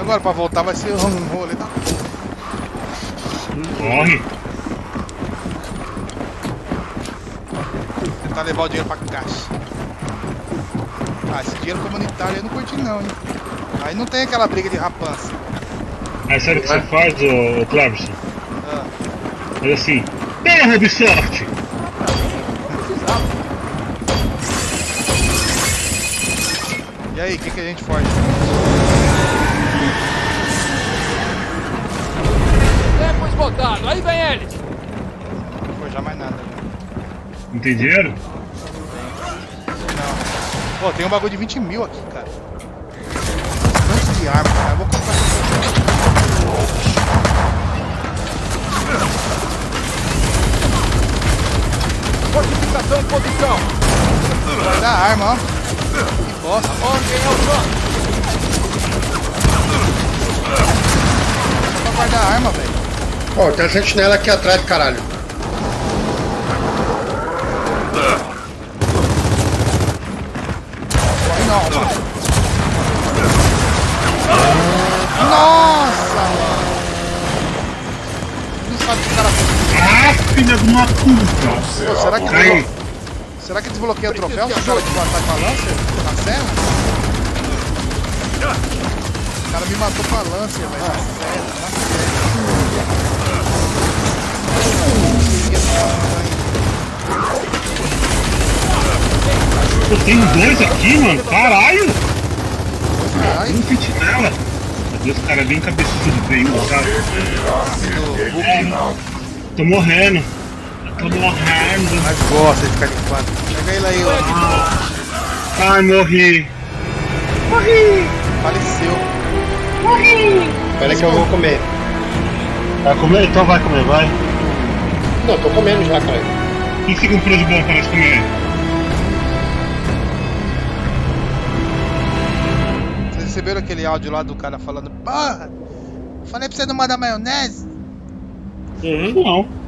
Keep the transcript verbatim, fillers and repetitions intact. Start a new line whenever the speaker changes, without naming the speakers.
Agora pra voltar vai ser um rolê da porra.
Corre.
Tentar levar o dinheiro pra caixa. Ah, esse dinheiro comunitário eu não curti não, hein? Aí não tem aquela briga de rapança.
Aí sabe o que você faz, ô, ô Cleverson?
Ah.
É assim, porra, Ubisoft!
E aí, o que, que a gente faz?
Tempo esgotado, aí vem eles!
Não vou forjar mais nada. Né?
Não tem dinheiro?
Não. Pô, tem um bagulho de vinte mil aqui, cara. Bastante de arma, cara. Eu vou comprar essa
Fortificação em posição!
vai dar arma, ó. Que bosta.
Ordem ao chão!
Só pra guardar arma, velho.
Ó, tem a sentinela aqui atrás, caralho.
Não. Nossa, mano. Não sabe o que o cara fez.
Ah, filha de uma puta!
Pô, será que...
Aí.
Será que desbloqueia o troféu? Se o cara tipo, ataca com a lança na serra? O cara me matou com a lança, velho. Na serra, na serra.
Pô, tem dois aqui, mano. Caralho!
Caralho.
Um sentinela. Deus, cara, bem cabeçudo, veio, sabe? Tô morrendo. Tô morrendo.
Mas gosta de ficar de quatro. Pega ele aí, ó.
Ai, morri. Morri.
Faleceu.
Morri.
Espera que eu vou comer.
Vai comer? Então vai comer, vai.
Não, tô comendo já, cara.
O que você comprou de bom para nós comer?
Vocês receberam aquele áudio lá do cara falando: porra, falei pra você não mandar maionese?
Uhum. Não.